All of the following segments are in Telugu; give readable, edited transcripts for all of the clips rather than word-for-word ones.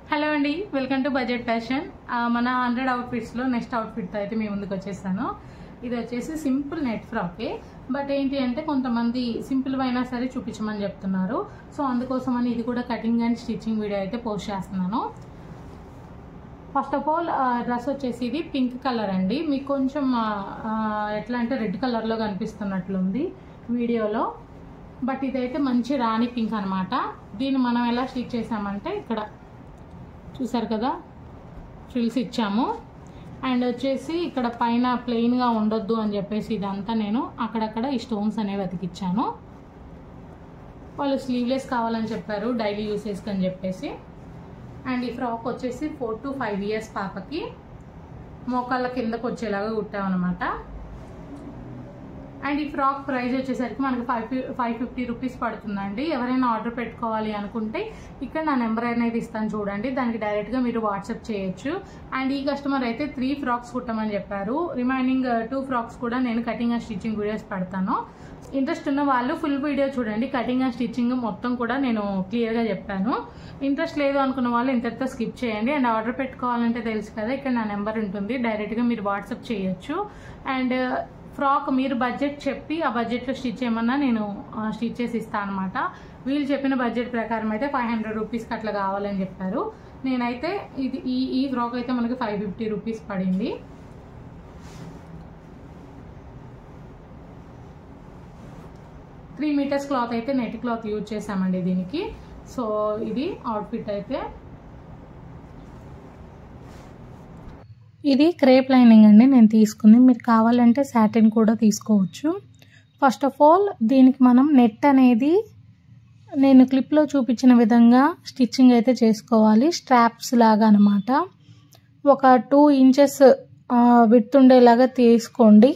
హలో అండి, వెల్కమ్ టు బడ్జెట్ ఫ్యాషన్. మన 100 అవుట్ఫిట్స్లో నెక్స్ట్ అవుట్ఫిట్ అయితే మీ ముందుకు వచ్చేసాను. ఇది వచ్చేసి సింపుల్ నెట్ ఫ్రాకే. బట్ ఏంటి అంటే కొంతమంది సింపుల్ అయినా సరే చూపించమని చెప్తున్నారు. సో అందుకోసమని ఇది కూడా కటింగ్ అండ్ స్టిచ్చింగ్ వీడియో అయితే పోస్ట్ చేస్తున్నాను. ఫస్ట్ ఆఫ్ ఆల్ డ్రెస్ వచ్చేసి ఇది పింక్ కలర్ అండి. మీకు కొంచెం ఎట్లా అంటే రెడ్ కలర్లో కనిపిస్తున్నట్లుంది వీడియోలో. బట్ ఇదైతే మంచి రాణి పింక్ అనమాట. దీన్ని మనం ఎలా స్టిచ్ చేసామంటే ఇక్కడ చూసారు కదా, ఫ్రిల్స్ ఇచ్చాము. అండ్ వచ్చేసి ఇక్కడ పైన ప్లెయిన్గా ఉండొద్దు అని చెప్పేసి ఇదంతా నేను అక్కడక్కడ ఈ స్టోన్స్ అనేవి అతికిచ్చాను. వాళ్ళు స్లీవ్లెస్ కావాలని చెప్పారు డైలీ యూసేస్కి అని చెప్పేసి. అండ్ ఈ ఫ్రాక్ వచ్చేసి 4 to 5 years పాపకి మోకాళ్ళ కిందకు వచ్చేలాగా కుట్టామన్నమాట. అండ్ ఈ ఫ్రాక్ ప్రైస్ వచ్చేసరికి మనకి 550 రూపీస్ పడుతుందండి. ఎవరైనా ఆర్డర్ పెట్టుకోవాలి అనుకుంటే ఇక్కడ నా నెంబర్ అనేది ఇస్తాను చూడండి, దానికి డైరెక్ట్గా మీరు వాట్సాప్ చేయొచ్చు. అండ్ ఈ కస్టమర్ అయితే 3 ఫ్రాక్స్ కుట్టమని చెప్పారు. రిమైనింగ్ 2 ఫ్రాక్స్ కూడా నేను కటింగ్ అండ్ స్టిచ్చింగ్ వీడియోస్ పెడతాను. ఇంట్రెస్ట్ ఉన్న వాళ్ళు ఫుల్ వీడియో చూడండి. కటింగ్ అండ్ స్టిచ్చింగ్ మొత్తం కూడా నేను క్లియర్గా చెప్పాను. ఇంట్రెస్ట్ లేదు అనుకున్న వాళ్ళు ఇంతటితో స్కిప్ చేయండి. అండ్ ఆర్డర్ పెట్టుకోవాలంటే తెలుసు కదా, ఇక్కడ నా నెంబర్ ఉంటుంది, డైరెక్ట్గా మీరు వాట్సాప్ చేయొచ్చు. అండ్ ఫ్రాక్ మీరు బడ్జెట్ చెప్పి ఆ బడ్జెట్లో స్టిచ్ చేయమన్నా నేను స్టిచ్ చేసి ఇస్తాను అనమాట. వీళ్ళు చెప్పిన బడ్జెట్ ప్రకారం అయితే 500 రూపీస్కి అట్లా కావాలని చెప్పారు. నేనైతే ఇది ఈ ఫ్రాక్ అయితే మనకి 550 రూపీస్ పడింది. త్రీ మీటర్స్ క్లాత్ అయితే నెట్ క్లాత్ యూజ్ చేసామండి దీనికి. సో ఇది అవుట్ఫిట్ అయితే. ఇది క్రేప్ లైనింగ్ అండి నేను తీసుకుంది. మీరు కావాలంటే సాటిన్ కూడా తీసుకోవచ్చు. ఫస్ట్ ఆఫ్ ఆల్ దీనికి మనం నెట్ అనేది నేను క్లిప్లో చూపించిన విధంగా స్టిచ్చింగ్ అయితే చేసుకోవాలి. స్ట్రాప్స్ లాగా అనమాట. ఒక 2 inches విడ్త్ ఉండేలాగా తీసుకోండి.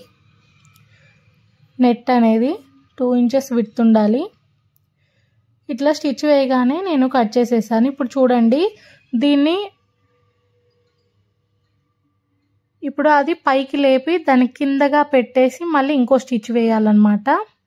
నెట్ అనేది 2 inches విడ్త్ ఉండాలి. ఇట్లా స్టిచ్ వేయగానే నేను కట్ చేసేసాను. ఇప్పుడు చూడండి, దీన్ని ఇప్పుడు అది పైకి లేపి దాని కిందగా పెట్టేసి మళ్ళీ ఇంకో స్టిచ్ వేయాలన్నమాట.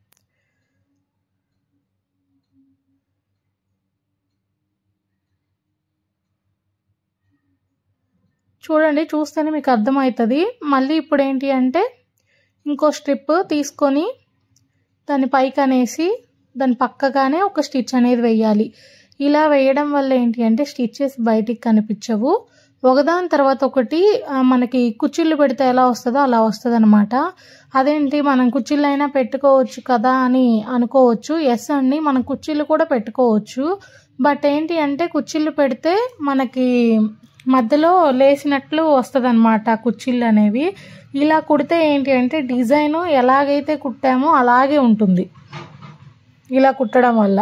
చూడండి, చూస్తేనే మీకు అర్థమవుతుంది. మళ్ళీ ఇప్పుడు ఏంటి అంటే ఇంకో స్ట్రిప్ తీసుకొని దాన్ని పైకి అనేసి దాని పక్కగానే ఒక స్టిచ్ అనేది వేయాలి. ఇలా వేయడం వల్ల ఏంటి అంటే స్టిచ్చెస్ బయటికి కనిపించవు. ఒకదాని తర్వాత ఒకటి మనకి కుచ్చిళ్ళు పెడితే ఎలా వస్తుందో అలా వస్తుంది అనమాట. అదేంటి మనం కుచ్చిళ్ళు అయినా పెట్టుకోవచ్చు కదా అని అనుకోవచ్చు. ఎస్ అండి, మనం కుచ్చిళ్ళు కూడా పెట్టుకోవచ్చు. బట్ ఏంటి అంటే కుచ్చిళ్ళు పెడితే మనకి మధ్యలో లేసినట్లు వస్తుంది అనమాట కుచ్చిళ్ళు అనేవి. ఇలా కుడితే ఏంటి అంటే డిజైన్ ఎలాగైతే కుట్టామో అలాగే ఉంటుంది ఇలా కుట్టడం వల్ల.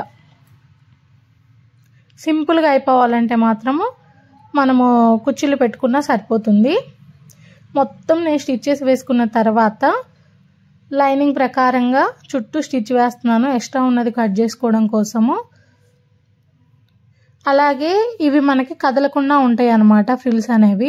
సింపుల్గా అయిపోవాలంటే మాత్రము మనము కుచ్చిళ్ళు పెట్టుకున్నా సరిపోతుంది. మొత్తం నేను స్టిచ్చెస్ వేసుకున్న తర్వాత లైనింగ్ ప్రకారంగా చుట్టూ స్టిచ్ వేస్తున్నాను, ఎక్స్ట్రా ఉన్నది కట్ చేసుకోవడం కోసము. అలాగే ఇవి మనకి కదలకుండా ఉంటాయి అన్నమాట ఫ్రిల్స్ అనేవి.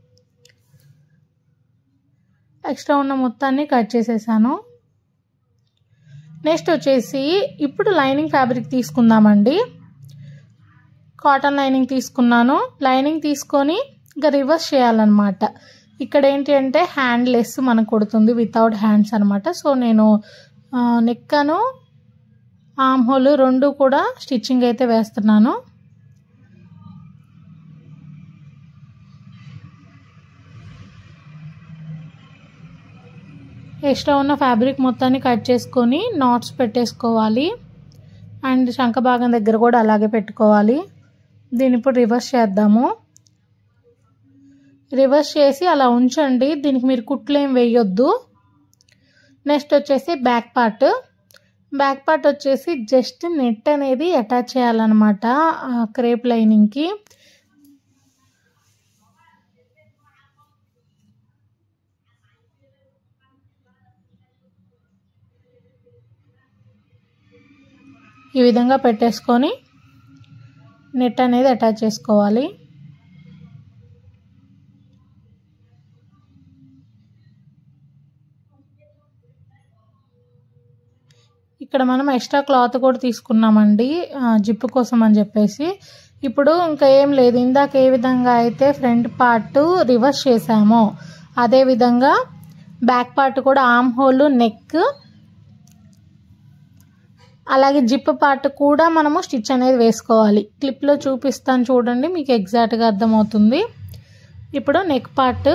ఎక్స్ట్రా ఉన్న మొత్తాన్ని కట్ చేసేసాను. నెక్స్ట్ వచ్చేసి ఇప్పుడు లైనింగ్ ఫ్యాబ్రిక్ తీసుకుందామండి. కాటన్ లైనింగ్ తీసుకున్నాను. లైనింగ్ తీసుకొని ఇంకా రివర్స్ చేయాలన్నమాట. ఇక్కడ ఏంటి అంటే హ్యాండ్లెస్ మనకు కొడుతుంది, వితౌట్ హ్యాండ్స్ అనమాట. సో నేను నెక్కను ఆర్మ్ హోల్ 2 కూడా స్టిచ్చింగ్ అయితే వేస్తున్నాను. ఎక్స్ట్రా ఉన్న ఫ్యాబ్రిక్ మొత్తాన్ని కట్ చేసుకొని నాట్స్ పెట్టేసుకోవాలి. అండ్ శంఖ భాగం దగ్గర కూడా అలాగే పెట్టుకోవాలి. దీన్ని ఇప్పుడు రివర్స్ చేద్దాము. రివర్స్ చేసి అలా ఉంచండి, దీనికి మీరు కుట్లు ఏం వేయొద్దు. నెక్స్ట్ వచ్చేసి బ్యాక్ పార్ట్ వచ్చేసి జస్ట్ నెట్ అనేది అటాచ్ చేయాలన్నమాట క్రేప్ లైనింగ్కి. ఈ విధంగా పెట్టేసుకొని నెట్ అనేది అటాచ్ చేసుకోవాలి. ఇక్కడ మనం ఎక్స్ట్రా క్లాత్ కూడా తీసుకున్నామండి జిప్ కోసం అని చెప్పేసి. ఇప్పుడు ఇంకా ఏం లేదు, ఇందాక ఏ విధంగా అయితే ఫ్రంట్ పార్ట్ రివర్స్ చేసామో అదే విధంగా బ్యాక్ పార్ట్ కూడా ఆర్మ్ హోల్, నెక్, అలాగే జిప్ పార్ట్ కూడా మనము స్టిచ్ అనేది వేసుకోవాలి. క్లిప్లో చూపిస్తాను చూడండి, మీకు ఎగ్జాక్ట్గా అర్థమవుతుంది. ఇప్పుడు నెక్ పార్ట్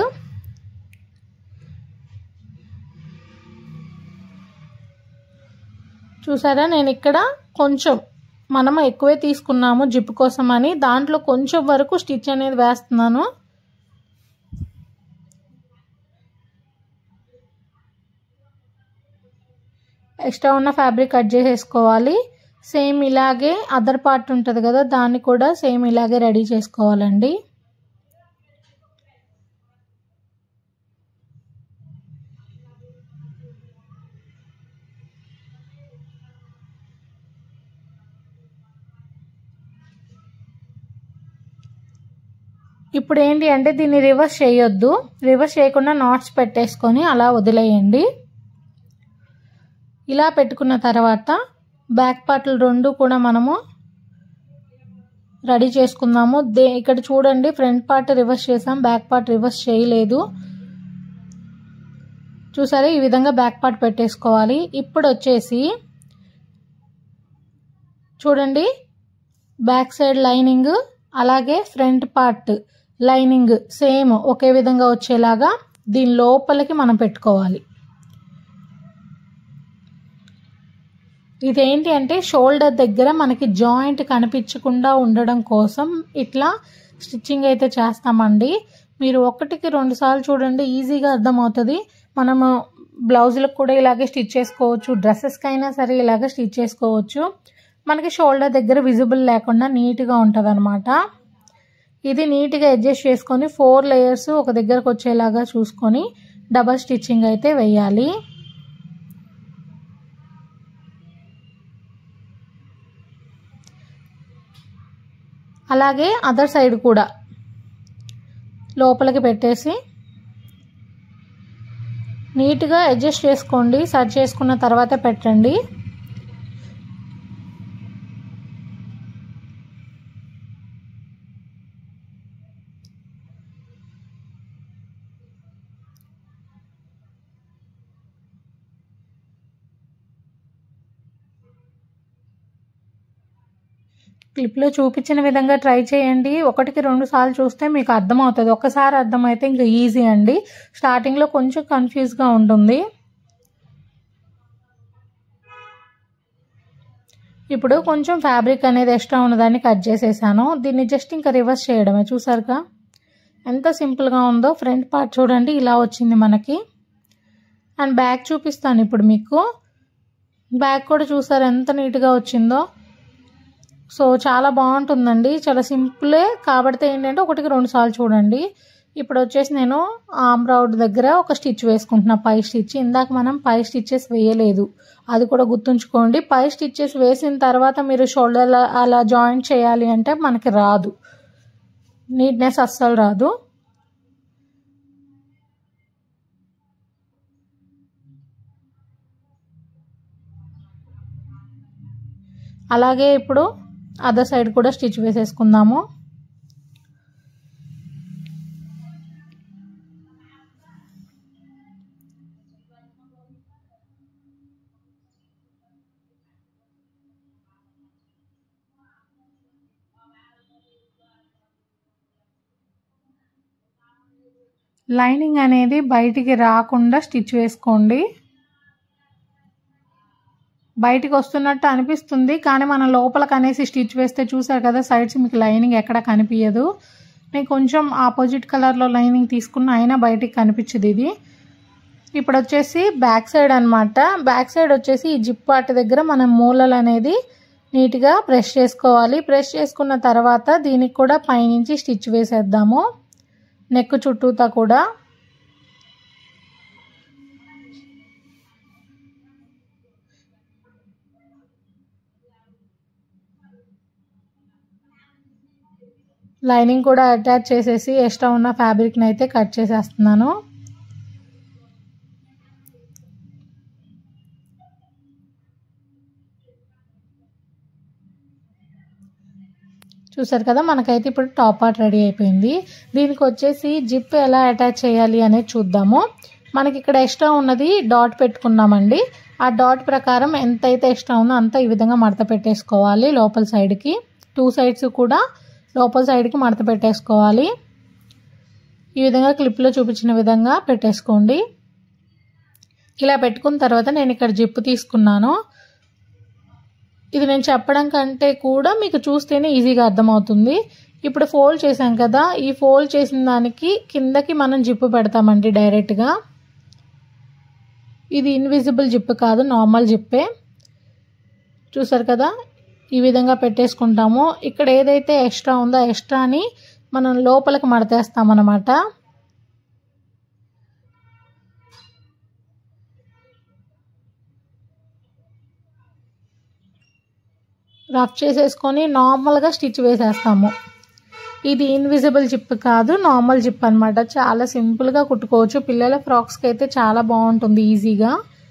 చూసారా, నేను ఇక్కడ కొంచెం మనము ఎక్కువే తీసుకున్నాము జిప్ కోసం అని, దాంట్లో కొంచెం వరకు స్టిచ్ అనేది వేస్తున్నాను. ఎక్స్ట్రా ఉన్న ఫ్యాబ్రిక్ కట్ చేసేసుకోవాలి. సేమ్ ఇలాగే అదర్ పార్ట్ ఉంటుంది కదా, దాన్ని కూడా సేమ్ ఇలాగే రెడీ చేసుకోవాలండి. ఇప్పుడు ఏంటి అంటే దీన్ని రివర్స్ చేయొద్దు, రివర్స్ చేయకుండా నాట్స్ పెట్టేసుకొని అలా వదిలేయండి. ఇలా పెట్టుకున్న తర్వాత బ్యాక్ పార్ట్లు రెండు కూడా మనము రెడీ చేసుకుందాము. ఇక్కడ చూడండి, ఫ్రంట్ పార్ట్ రివర్స్ చేసాం, బ్యాక్ పార్ట్ రివర్స్ చేయలేదు. చూసారా, ఈ విధంగా బ్యాక్ పార్ట్ పెట్టేసుకోవాలి. ఇప్పుడు వచ్చేసి చూడండి, బ్యాక్ సైడ్ లైనింగ్ అలాగే ఫ్రంట్ పార్ట్ లైనింగ్ సేమ్ ఒకే విధంగా వచ్చేలాగా దీని లోపలికి మనం పెట్టుకోవాలి. ఇదేంటి అంటే షోల్డర్ దగ్గర మనకి జాయింట్ కనిపించకుండా ఉండడం కోసం ఇట్లా స్టిచ్చింగ్ అయితే చేస్తామండి. మీరు 1-2 సార్లు చూడండి, ఈజీగా అర్థమవుతుంది. మనము బ్లౌజులకు కూడా ఇలాగే స్టిచ్ చేసుకోవచ్చు, డ్రెస్సెస్కి అయినా సరే ఇలాగే స్టిచ్ చేసుకోవచ్చు. మనకి షోల్డర్ దగ్గర విజిబుల్ లేకుండా నీట్గా ఉంటుంది అనమాట. ఇది నీట్గా అడ్జస్ట్ చేసుకొని 4 లేయర్స్ ఒక దగ్గరకు వచ్చేలాగా చూసుకొని డబల్ స్టిచ్చింగ్ అయితే వేయాలి. అలాగే అదర్ సైడ్ కూడా లోపలికి పెట్టేసి నీట్గా అడ్జస్ట్ చేసుకోండి. సెట్ చేసుకున్న తర్వాత పెట్టండి. క్లిప్లో చూపించిన విధంగా ట్రై చేయండి. 1-2 సార్లు చూస్తే మీకు అర్థమవుతుంది. ఒక్కసారి అర్థమైతే ఇంకా ఈజీ అండి. స్టార్టింగ్లో కొంచెం కన్ఫ్యూజ్గా ఉంటుంది. ఇప్పుడు కొంచెం ఫ్యాబ్రిక్ అనేది ఎక్స్ట్రా ఉన్నదాన్ని కట్ చేసేసాను. దీన్ని జస్ట్ ఇంకా రివర్స్ చేయడమే. చూసారుగా ఎంత సింపుల్గా ఉందో. ఫ్రంట్ పార్ట్ చూడండి ఇలా వచ్చింది మనకి. అండ్ బ్యాక్ చూపిస్తాను ఇప్పుడు మీకు. బ్యాక్ కూడా చూసారు ఎంత నీట్గా వచ్చిందో. సో చాలా బాగుంటుందండి, చాలా సింపులే. కాబట్టి ఏంటంటే 1-2 సార్లు చూడండి. ఇప్పుడు వచ్చేసి నేను ఆర్మ్ రౌండ్ దగ్గర ఒక స్టిచ్ వేసుకుంటున్నా, పై స్టిచ్. ఇందాక మనం పై స్టిచ్చెస్ వేయలేదు, అది కూడా గుర్తుంచుకోండి. పై స్టిచ్చెస్ వేసిన తర్వాత మీరు షోల్డర్ అలా జాయింట్ చేయాలి అంటే మనకి రాదు, నీట్నెస్ అస్సలు రాదు. అలాగే ఇప్పుడు అదర్ సైడ్ కూడా స్టిచ్ వేసేసుకుందాము. లైనింగ్ అనేది బయటికి రాకుండా స్టిచ్ వేసుకోండి. బయటికి వస్తున్నట్టు అనిపిస్తుంది, కానీ మనం లోపలికి అనేసి స్టిచ్ వేస్తే చూసారు కదా సైడ్స్ మీకు లైనింగ్ ఎక్కడ కనిపించదు. నేను కొంచెం ఆపోజిట్ కలర్లో లైనింగ్ తీసుకున్న అయినా బయటికి కనిపించదు ఇది. ఇప్పుడు వచ్చేసి బ్యాక్ సైడ్ అనమాట. బ్యాక్ సైడ్ వచ్చేసి ఈ జిప్ పార్ట్ దగ్గర మనం మూలలు అనేది నీట్గా ప్రెస్ చేసుకోవాలి. ప్రెస్ చేసుకున్న తర్వాత దీనికి కూడా పైనుంచి స్టిచ్ వేసేద్దాము, నెక్ చుట్టూతా కూడా. లైనింగ్ కూడా అటాచ్ చేసేసి ఎక్స్ట్రా ఉన్న ఫ్యాబ్రిక్ని అయితే కట్ చేసేస్తున్నాను. చూసారు కదా, మనకైతే ఇప్పుడు టాప్ పార్ట్ రెడీ అయిపోయింది. దీనికి వచ్చేసి జిప్ ఎలా అటాచ్ చేయాలి అనేది చూద్దాము. మనకి ఇక్కడ ఎక్స్ట్రా ఉన్నది డాట్ పెట్టుకున్నామండి. ఆ డాట్ ప్రకారం ఎంతైతే ఎక్స్ట్రా ఉందో అంత ఈ విధంగా మడత పెట్టేసుకోవాలి. లోపల సైడ్కి 2 సైడ్స్ కూడా లోపల సైడ్కి మడత పెట్టేసుకోవాలి. ఈ విధంగా క్లిప్లో చూపించిన విధంగా పెట్టేసుకోండి. ఇలా పెట్టుకున్న తర్వాత నేను ఇక్కడ జిప్ తీసుకున్నాను. ఇది నేను చెప్పడం కంటే కూడా మీకు చూస్తేనే ఈజీగా అర్థమవుతుంది. ఇప్పుడు ఫోల్డ్ చేసాం కదా, ఈ ఫోల్డ్ చేసిన దానికి కిందకి మనం జిప్ పెడతామండి డైరెక్ట్గా. ఇది ఇన్విజిబుల్ జిప్ కాదు, నార్మల్ జిప్పే. చూసారు కదా, ఈ విధంగా పెట్టేసుకుంటాము. ఇక్కడ ఏదైతే ఎక్స్ట్రా ఉందో ఆ ఎక్స్ట్రాని మనం లోపలికి మడతేస్తామన్నమాట. రఫ్ చేసేసుకొని నార్మల్గా స్టిచ్ వేసేస్తాము. ఇది ఇన్విజిబుల్ జిప్ కాదు, నార్మల్ జిప్ అనమాట. చాలా సింపుల్గా కుట్టుకోవచ్చు. పిల్లల ఫ్రాక్స్కి అయితే చాలా బాగుంటుంది ఈజీగా.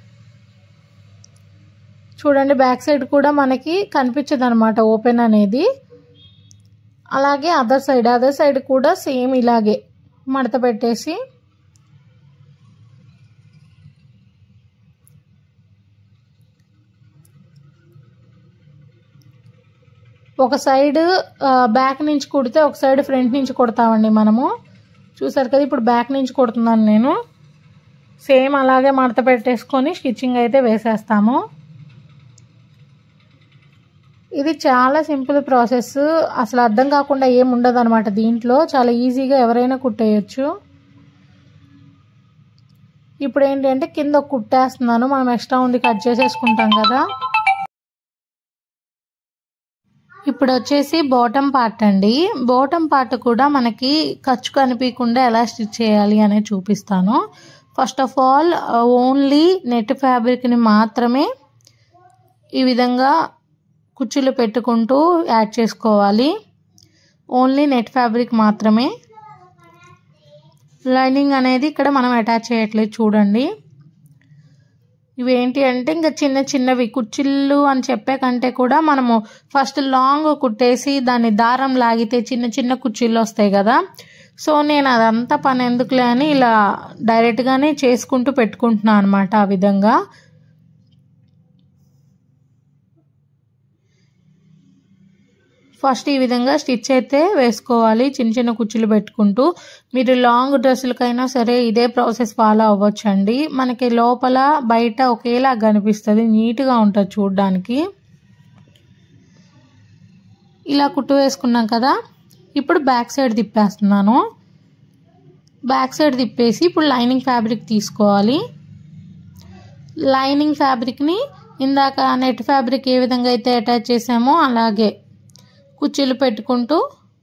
చూడండి, బ్యాక్ సైడ్ కూడా మనకి కనిపించదు అనమాట ఓపెన్ అనేది. అలాగే అదర్ సైడ్ కూడా సేమ్ ఇలాగే మడత పెట్టేసి ఒక సైడ్ బ్యాక్ నుంచి కుడితే ఒక సైడ్ ఫ్రంట్ నుంచి కుడతామండి మనము. చూసారు కదా, ఇప్పుడు బ్యాక్ నుంచి కుడుతున్నాను నేను. సేమ్ అలాగే మడత పెట్టేసుకొని స్టిచ్చింగ్ అయితే వేసేస్తాము. ఇది చాలా సింపుల్ ప్రాసెస్. అసలు అర్థం కాకుండా ఏం ఉండదు అనమాట దీంట్లో. చాలా ఈజీగా ఎవరైనా కుట్టేయచ్చు. ఇప్పుడు ఏంటి అంటే కింద కుట్టేస్తున్నాను. మనం ఎక్స్ట్రా ఉంది కట్ చేసేసుకుంటాం కదా. ఇప్పుడు వచ్చేసి బాటమ్ పార్ట్ అండి. బాటమ్ పార్ట్ కూడా మనకి ఖర్చు కనిపించకుండా ఎలా స్టిచ్ చేయాలి అనేది చూపిస్తాను. First of all only net ఫ్యాబ్రిక్ని మాత్రమే ఈ విధంగా కుచ్చులు పెట్టుకుంటూ యాడ్ చేసుకోవాలి. ఓన్లీ నెట్ ఫ్యాబ్రిక్ మాత్రమే. లైనింగ్ అనేది ఇక్కడ మనం అటాచ్ చేయట్లేదు చూడండి. ఇవేంటి అంటే ఇంకా చిన్నవి కుచ్చిళ్ళు అని చెప్పే కంటే కూడా మనము ఫస్ట్ లాంగ్ కుట్టేసి దాన్ని దారం లాగితే చిన్న కుచ్చిళ్ళు వస్తాయి కదా. సో నేను అదంతా పని ఎందుకులే అని ఇలా డైరెక్ట్గానే చేసుకుంటూ పెట్టుకుంటున్నాను అనమాట. ఆ విధంగా ఫస్ట్ ఈ విధంగా స్టిచ్ అయితే వేసుకోవాలి, చిన్న కుచ్చులు పెట్టుకుంటూ. మీరు లాంగ్ డ్రెస్సులకైనా సరే ఇదే ప్రాసెస్ ఫాలో అవ్వచ్చండి. మనకి లోపల బయట ఒకేలా కనిపిస్తుంది, నీట్గా ఉంటుంది చూడడానికి. ఇలా కుట్టు వేసుకున్నాం కదా, ఇప్పుడు బ్యాక్ సైడ్ తిప్పేస్తున్నాను. బ్యాక్ సైడ్ తిప్పేసి ఇప్పుడు లైనింగ్ ఫ్యాబ్రిక్ తీసుకోవాలి. లైనింగ్ ఫ్యాబ్రిక్ని ఇందాక నెట్ ఫ్యాబ్రిక్ ఏ విధంగా అయితే అటాచ్ చేసామో అలాగే కుచ్చులు పెట్టుకుంటూ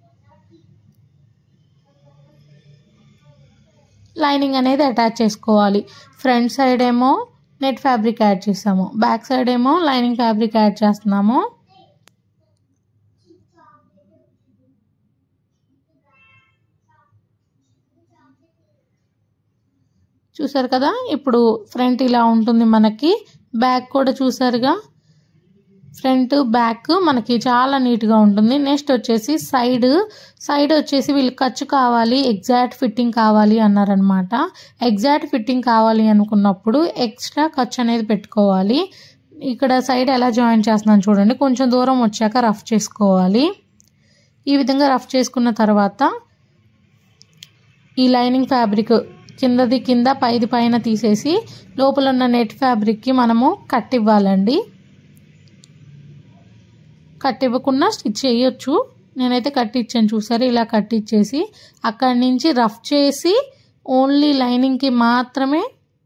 లైనింగ్ అనేది అటాచ్ చేసుకోవాలి. ఫ్రంట్ సైడ్ ఏమో నెట్ ఫ్యాబ్రిక్ యాడ్ చేసాము, బ్యాక్ సైడ్ ఏమో లైనింగ్ ఫ్యాబ్రిక్ యాడ్ చేస్తున్నాము. చూసారు కదా, ఇప్పుడు ఫ్రంట్ ఇలా ఉంటుంది మనకి. బ్యాక్ కూడా చూసారుగా, ఫ్రంట్ బ్యాక్ మనకి చాలా నీట్గా ఉంటుంది. నెక్స్ట్ వచ్చేసి సైడ్ వచ్చేసి వీళ్ళు ఖర్చు కావాలి, ఎగ్జాక్ట్ ఫిట్టింగ్ కావాలి అన్నారనమాట. ఎగ్జాక్ట్ ఫిట్టింగ్ కావాలి అనుకున్నప్పుడు ఎక్స్ట్రా ఖర్చు అనేది పెట్టుకోవాలి. ఇక్కడ సైడ్ ఎలా జాయిన్ చేస్తున్నాను చూడండి. కొంచెం దూరం వచ్చాక రఫ్ చేసుకోవాలి. ఈ విధంగా రఫ్ చేసుకున్న తర్వాత ఈ లైనింగ్ ఫ్యాబ్రిక్ కిందది కింద పైది పైన తీసేసి లోపల ఉన్న నెట్ ఫ్యాబ్రిక్కి మనము కట్ ఇవ్వాలండి. కట్ ఇవ్వకుండా స్టిచ్ చేయొచ్చు. నేనైతే కట్ ఇచ్చాను చూసారు. ఇలా కట్ ఇచ్చేసి అక్కడి నుంచి రఫ్ చేసి ఓన్లీ లైనింగ్కి మాత్రమే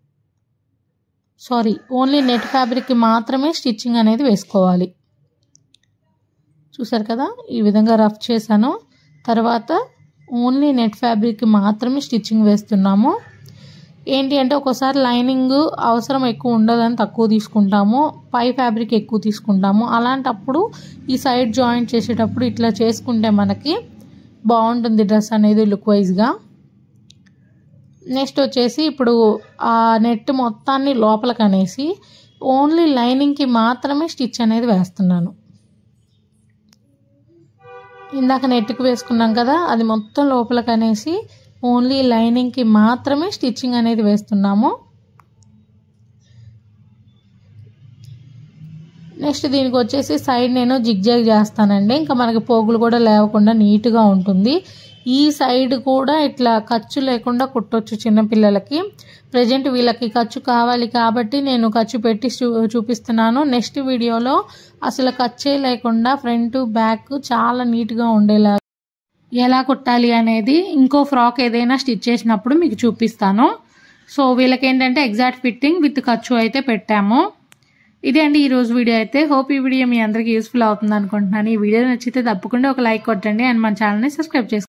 ఓన్లీ నెట్ ఫ్యాబ్రిక్కి మాత్రమే స్టిచ్చింగ్ అనేది వేసుకోవాలి. చూసారు కదా, ఈ విధంగా రఫ్ చేశాను. తర్వాత ఓన్లీ నెట్ ఫ్యాబ్రిక్కి మాత్రమే స్టిచ్చింగ్ వేస్తున్నాము. ఏంటి అంటే ఒక్కోసారి లైనింగ్ అవసరం ఎక్కువ ఉండదని తక్కువ తీసుకుంటాము, పై ఫ్యాబ్రిక్ ఎక్కువ తీసుకుంటాము. అలాంటప్పుడు ఈ సైడ్ జాయింట్ చేసేటప్పుడు ఇట్లా చేసుకుంటే మనకి బాగుంటుంది డ్రెస్ అనేది లుక్ వైజ్గా. నెక్స్ట్ వచ్చేసి ఇప్పుడు ఆ నెట్ మొత్తాన్ని లోపలికి అనేసి ఓన్లీ లైనింగ్కి మాత్రమే స్టిచ్ అనేది వేస్తున్నాను. ఇందాక నెట్కి వేసుకున్నాం కదా, అది మొత్తం లోపలికి అనేసి ఓన్లీ లైనింగ్కి మాత్రమే స్టిచ్చింగ్ అనేది వేస్తున్నాము. నెక్స్ట్ దీనికి వచ్చేసి సైడ్ నేను జిగ్జాగ్ చేస్తానండి, ఇంకా మనకి పోగులు కూడా లేవకుండా నీట్గా ఉంటుంది. ఈ సైడ్ కూడా ఇట్లా ఖర్చు లేకుండా కుట్టొచ్చు చిన్నపిల్లలకి. ప్రజెంట్ వీళ్ళకి ఖర్చు కావాలి కాబట్టి నేను ఖర్చు పెట్టి చూపిస్తున్నాను. నెక్స్ట్ వీడియోలో అసలు ఖర్చే లేకుండా ఫ్రంట్ బ్యాక్ చాలా నీట్గా ఉండేలా ఎలా కుట్టాలి అనేది ఇంకో ఫ్రాక్ ఏదైనా స్టిచ్ చేసినప్పుడు మీకు చూపిస్తాను. సో వీళ్ళకి ఏంటంటే ఎగ్జాక్ట్ ఫిట్టింగ్ విత్ ఖర్చు అయితే పెట్టాము. ఇదే అండి ఈరోజు వీడియో అయితే. హోప్ ఈ వీడియో మీ అందరికీ యూస్ఫుల్ అవుతుంది అనుకుంటున్నాను. ఈ వీడియో నచ్చితే తప్పకుండా ఒక లైక్ కొట్టండి అండ్ మన ఛానల్ని సబ్స్క్రైబ్ చేసుకోండి.